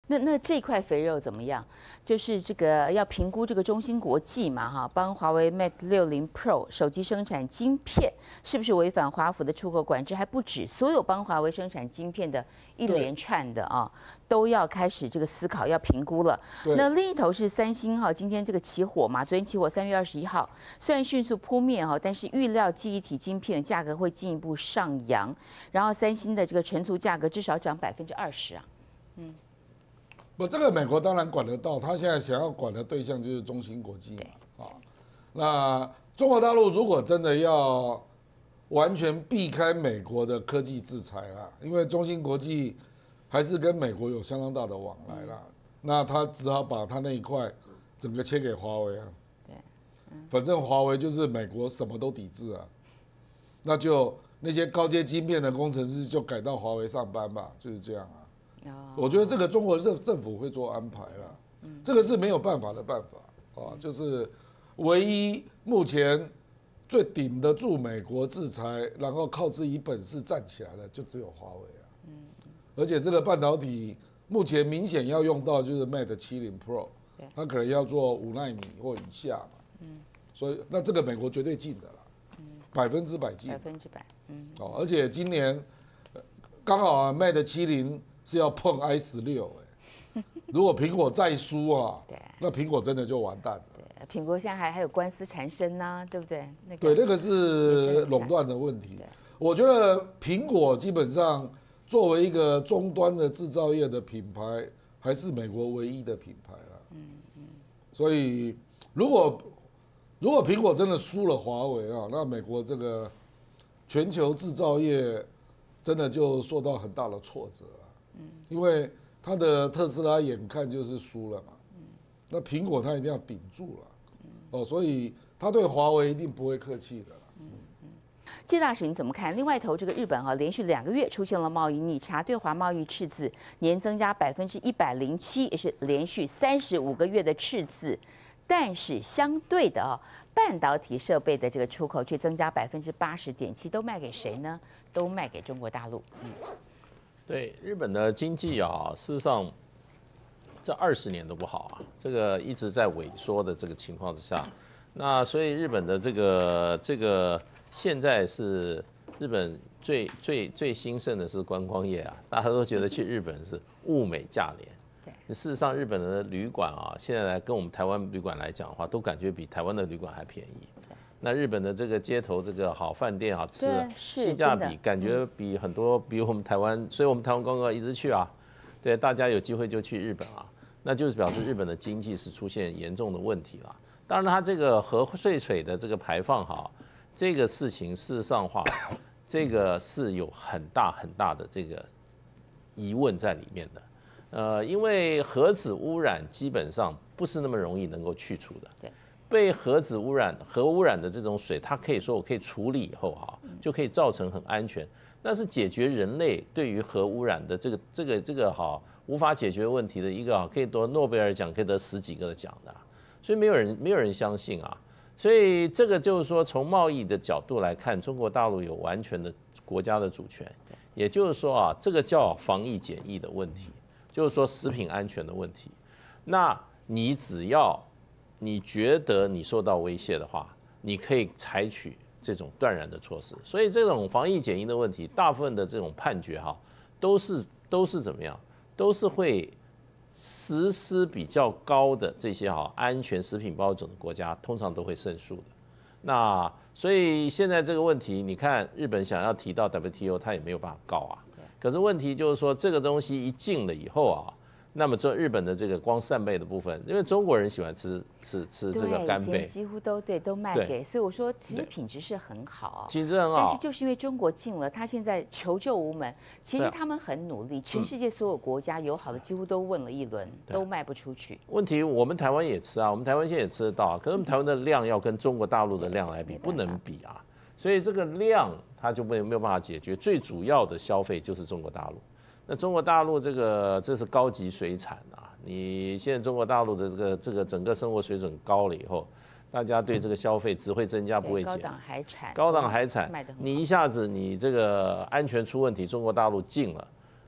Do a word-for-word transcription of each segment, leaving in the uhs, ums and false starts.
那那这块肥肉怎么样？就是这个要评估这个中芯国际嘛，哈，帮华为 Mate 六十 Pro 手机生产晶片，是不是违反华府的出口管制？还不止，所有帮华为生产晶片的一连串的啊，都要开始这个思考，要评估了。那另一头是三星哈，今天这个起火嘛，昨天起火，三月二十一号，虽然迅速扑灭哈，但是预料记忆体晶片的价格会进一步上扬，然后三星的这个存储价格至少涨百分之二十啊，嗯。 不，这个美国当然管得到，他现在想要管的对象就是中芯国际嘛，啊，那中国大陆如果真的要完全避开美国的科技制裁啦，因为中芯国际还是跟美国有相当大的往来啦，那他只好把他那一块整个切给华为啊，对，反正华为就是美国什么都抵制啊，那就那些高阶晶片的工程师就改到华为上班吧，就是这样啊。我觉得这个中国政政府会做安排啦，这个是没有办法的办法啊，就是唯一目前最顶得住美国制裁，然后靠自己本事站起来的，就只有华为啊。而且这个半导体目前明显要用到就是 Mate 七十 Pro， 它可能要做五纳米或以下嘛，所以那这个美国绝对进的啦，百分之百进， 百分之百，嗯， 哦，而且今年刚好啊 Mate 七十。是要碰 i 十六哎，如果苹果再输啊，那苹果真的就完蛋了。 对，苹果现在还还有官司缠身呐，对不对？那个、 对，那个是垄断的问题。我觉得苹果基本上作为一个终端的制造业的品牌，还是美国唯一的品牌了。嗯嗯。所以如果如果苹果真的输了华为啊，那美国这个全球制造业真的就受到很大的挫折。因为他的特斯拉眼看就是输了嘛，那苹果他一定要顶住了，哦，所以他对华为一定不会客气的。 谢大使你怎么看？另外一头这个日本哈、啊，连续两个月出现了贸易逆差，对华贸易赤字年增加百分之一百零七，也是连续三十五个月的赤字。但是相对的啊，半导体设备的这个出口却增加百分之八十点七，都卖给谁呢？都卖给中国大陆。嗯。 对日本的经济啊，事实上这二十年都不好啊，这个一直在萎缩的这个情况之下，那所以日本的这个这个现在是日本最最最兴盛的是观光业啊，大家都觉得去日本是物美价廉。对，事实上日本的旅馆啊，现在来跟我们台湾旅馆来讲的话，都感觉比台湾的旅馆还便宜。那日本的这个街头这个好饭店啊，吃性价比感觉比很多比我们台湾，所以我们台湾观光一直去啊，对，大家有机会就去日本啊，那就是表示日本的经济是出现严重的问题了。当然，它这个核废水的这个排放哈，这个事情事实上话，这个是有很大很大的这个疑问在里面的。呃，因为核子污染基本上不是那么容易能够去除的。对。被核子污染、核污染的这种水，它可以说我可以处理以后哈，就可以造成很安全。但是解决人类对于核污染的这个、这个、这个哈无法解决问题的一个啊，可以得诺贝尔奖，可以得十几个的奖的，所以没有人没有人相信啊。所以这个就是说，从贸易的角度来看，中国大陆有完全的国家的主权，也就是说啊，这个叫防疫检疫的问题，就是说食品安全的问题。那你只要你觉得你受到威胁的话，你可以采取这种断然的措施。所以这种防疫检疫的问题，大部分的这种判决哈，都是都是怎么样，都是会实施比较高的这些哈安全食品标准的国家，通常都会胜诉的。那所以现在这个问题，你看日本想要提到 W T O， 它也没有办法告啊。可是问题就是说，这个东西一进了以后啊。那么做日本的这个光扇贝的部分，因为中国人喜欢吃吃吃这个干贝， 几乎都对都卖给，所以我说其实品质是很好， 品质很好。 但是就是因为中国进了，他现在求救无门。其实他们很努力，全世界所有国家友好的几乎都问了一轮，都卖不出去。 问题我们台湾也吃啊，我们台湾现在也吃得到啊，可是我们台湾的量要跟中国大陆的量来比，不能比啊。所以这个量它就没有没有办法解决，最主要的消费就是中国大陆。那中国大陆这个这是高级水产啊，你现在中国大陆的这个这个整个生活水准高了以后，大家对这个消费只会增加不会减。 高档海产， 高档海产，你一下子你这个安全出问题，中国大陆禁了，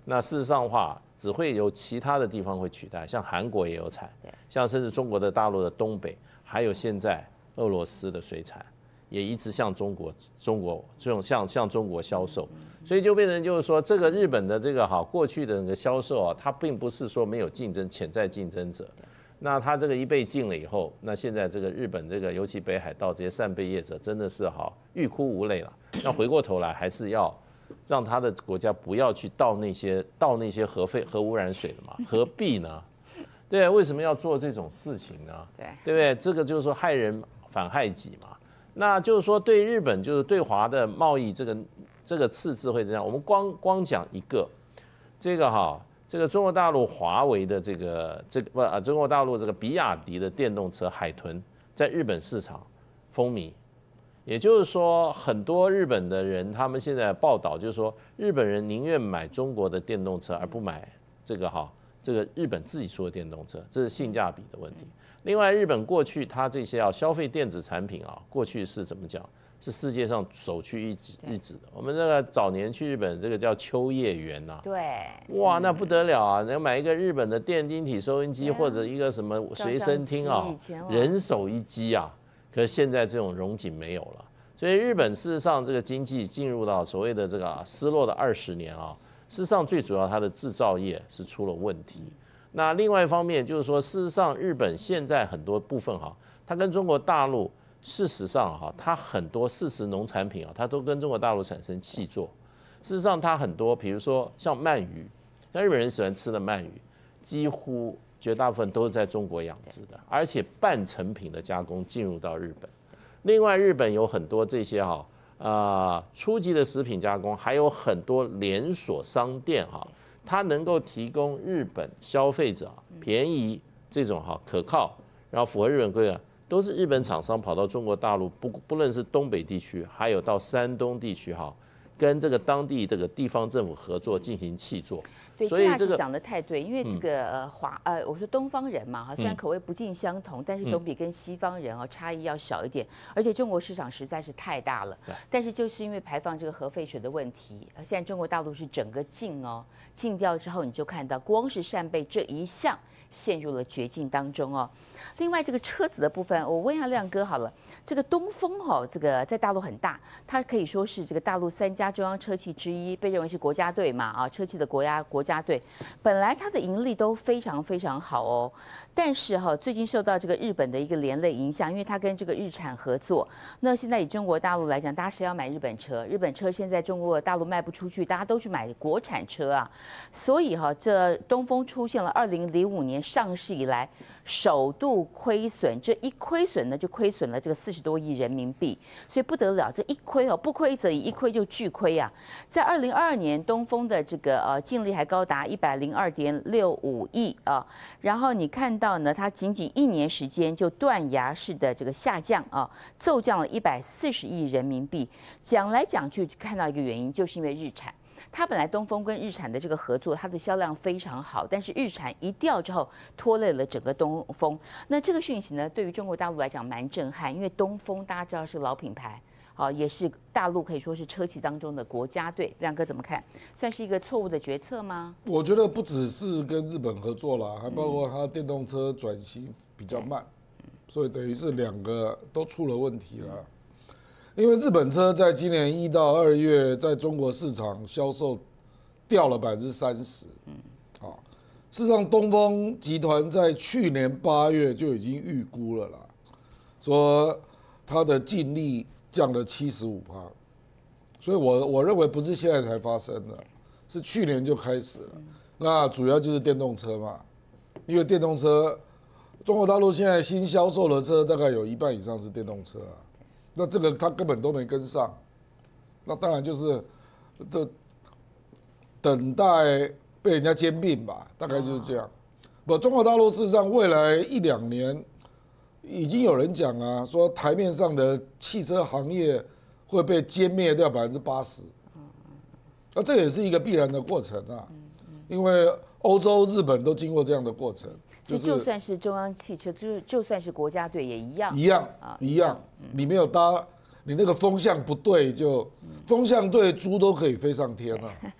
那事实上的话，只会由其他的地方会取代，像韩国也有产，像甚至中国的大陆的东北，还有现在俄罗斯的水产，也一直向中国中国这种向向中国销售，所以就变成就是说，这个日本的这个哈过去的那个销售啊，它并不是说没有竞争潜在竞争者。那它这个一被禁了以后，那现在这个日本这个尤其北海道这些扇贝业者真的是好欲哭无泪了。那回过头来还是要让他的国家不要去倒那些倒那些核废核污染水了嘛？何必呢？对，为什么要做这种事情呢？对，对不对？这个就是说害人反害己嘛。那就是说对日本就是对华的贸易这个这个赤字会这样。我们光光讲一个这个哈。这个中国大陆华为的这个这个不啊，中国大陆这个比亚迪的电动车海豚在日本市场风靡，也就是说，很多日本的人他们现在报道就是说，日本人宁愿买中国的电动车，而不买这个哈这个日本自己出的电动车，这是性价比的问题。另外，日本过去它这些啊消费电子产品啊，过去是怎么讲？是世界上首屈一指一指的。我们这个早年去日本，这个叫秋叶原呐， 对， 哇，那不得了啊！能买一个日本的电晶体收音机，或者一个什么随身听啊，人手一机啊。可是现在这种荣景没有了，所以日本事实上这个经济进入到所谓的这个失落的二十年啊，事实上最主要它的制造业是出了问题。那另外一方面就是说，事实上日本现在很多部分哈，它跟中国大陆。事实上哈，它很多事实农产品啊，它都跟中国大陆产生契作。事实上，它很多，比如说像鳗鱼，像日本人喜欢吃的鳗鱼，几乎绝大部分都是在中国养殖的，而且半成品的加工进入到日本。另外，日本有很多这些哈啊初级的食品加工，还有很多连锁商店哈，它能够提供日本消费者便宜这种哈可靠，然后符合日本规格。都是日本厂商跑到中国大陆，不不论是东北地区，还有到山东地区哈，跟这个当地这个地方政府合作进行契作。 对，所以这个讲得太对，因为这个呃华呃，我说东方人嘛哈，虽然口味不尽相同，但是总比跟西方人哦差异要小一点。而且中国市场实在是太大了，但是就是因为排放这个核废水的问题，现在中国大陆是整个禁哦，禁掉之后你就看到光是扇贝这一项。陷入了绝境当中哦。另外，这个车子的部分，我问一下亮哥好了。这个东风哦，这个在大陆很大，它可以说是这个大陆三家中央车企之一，被认为是国家队嘛啊，车企的国家国家队。本来它的盈利都非常非常好哦，但是哈、哦，最近受到这个日本的一个连累影响，因为它跟这个日产合作。那现在以中国大陆来讲，大家谁要买日本车？日本车现在中国大陆卖不出去，大家都去买国产车啊。所以哈、哦，这东风出现了二零零五年。上市以来首度亏损，这一亏损呢就亏损了这个四十多亿人民币，所以不得了，这一亏哦，不亏则已，一亏就巨亏啊！在二零二二年，东风的这个呃净利还高达一百零二点六五亿啊，然后你看到呢，它仅仅一年时间就断崖式的这个下降啊，骤降了一百四十亿人民币。讲来讲去，看到一个原因，就是因为日产。它本来东风跟日产的这个合作，它的销量非常好，但是日产一掉之后，拖累了整个东风。那这个讯息呢，对于中国大陆来讲蛮震撼，因为东风大家知道是老品牌，好、哦，也是大陆可以说是车企当中的国家队。亮哥怎么看？算是一个错误的决策吗？ 我觉得不只是跟日本合作啦，还包括它电动车转型比较慢，嗯、所以等于是两个都出了问题了。因为日本车在今年一到二月在中国市场销售掉了百分之三十，嗯，好，事实上东风集团在去年八月就已经预估了啦，说它的净利降了七十五趴，所以我我认为不是现在才发生的，是去年就开始了。那主要就是电动车嘛，因为电动车，中国大陆现在新销售的车大概有一半以上是电动车啊。那这个他根本都没跟上，那当然就是这等待被人家兼并吧，大概就是这样。不，中国大陆事实上未来一两年已经有人讲啊，说台面上的汽车行业会被歼灭掉百分之八十，那这也是一个必然的过程啊，因为欧洲、日本都经过这样的过程。 所以就算是中央汽车，就是就算是国家队也一样， 一样啊，一样。你没有搭，你那个风向不对，就风向对，猪都可以飞上天了啊。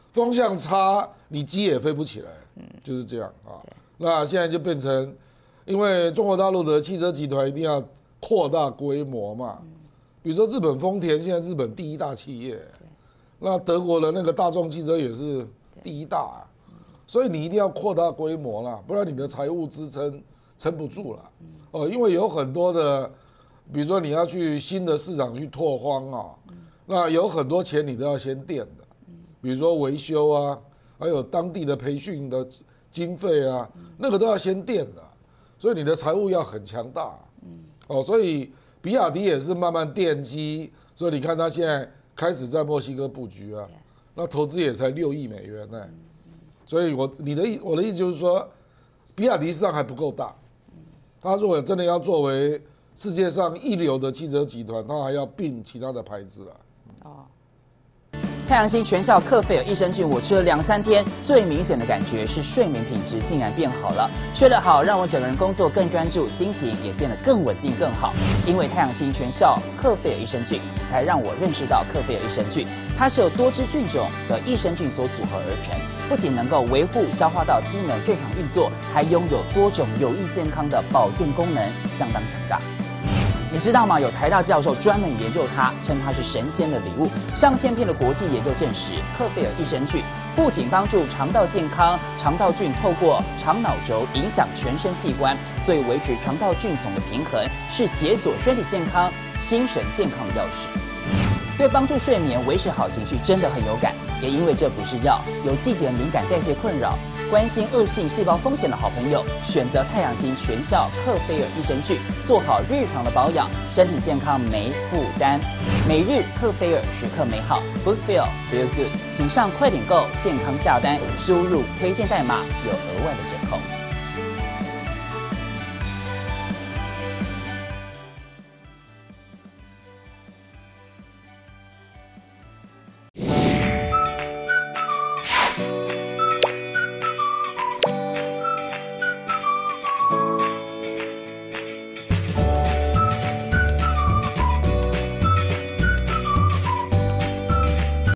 风向差，你鸡也飞不起来，就是这样啊。那现在就变成，因为中国大陆的汽车集团一定要扩大规模嘛，比如说日本丰田现在日本第一大企业，那德国的那个大众汽车也是第一大、啊，所以你一定要扩大规模啦，不然你的财务支撑撑不住了。哦，因为有很多的，比如说你要去新的市场去拓荒啊，那有很多钱你都要先垫的，比如说维修啊，还有当地的培训的经费啊，那个都要先垫的，所以你的财务要很强大。哦，所以比亚迪也是慢慢奠基，所以你看它现在开始在墨西哥布局啊，那投资也才六亿美元呢。所以我你的意我的意思就是说，比亚迪实际上还不够大。他如果真的要作为世界上一流的汽车集团，他还要并其他的牌子了。哦， 太阳星全效克菲尔益生菌，我吃了两三天，最明显的感觉是睡眠品质竟然变好了。睡得好，让我整个人工作更专注，心情也变得更稳定更好。因为太阳星全效克菲尔益生菌，才让我认识到克菲尔益生菌，它是由多支菌种的益生菌所组合而成。不仅能够维护消化道机能正常运作，还拥有多种有益健康的保健功能，相当强大。你知道吗？有台大教授专门研究它，称它是神仙的礼物。上千篇的国际研究证实，克菲尔益生菌不仅帮助肠道健康，肠道菌透过肠脑轴影响全身器官，所以维持肠道菌丛的平衡是解锁身体健康、精神健康的钥匙。对帮助睡眠、维持好情绪真的很有感。也因为这不是药，有季节敏感、代谢困扰、关心恶性细胞风险的好朋友，选择太阳星全效克菲尔益生菌，做好日常的保养，身体健康没负担。每日克菲尔，时刻美好 ，Good Feel Feel Good，请上快点购健康下单，输入推荐代码有额外的折扣。